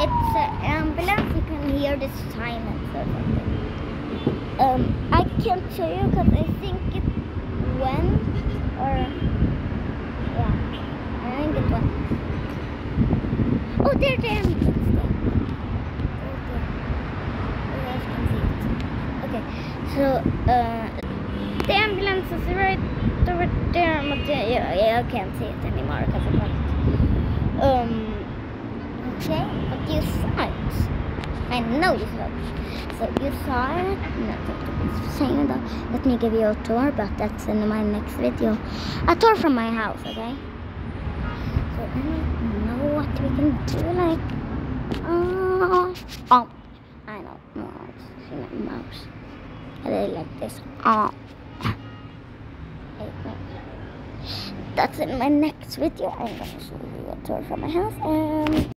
It's an ambulance. You can hear the silence or something. I can't show you because I think it went, or yeah, I think it went. Oh, there's the ambulance. You guys can see it. Okay, so the ambulance is right over there, but I can't see it anymore because it went. Okay, but you saw it. I know you saw it. So you saw it. Not to be saying that. Let me give you a tour, but that's in my next video. A tour from my house, okay? So I don't know what we can do. Like, oh, I know. No, it's my mouse. I really like this. That's in my next video. I'm gonna show you a tour from my house.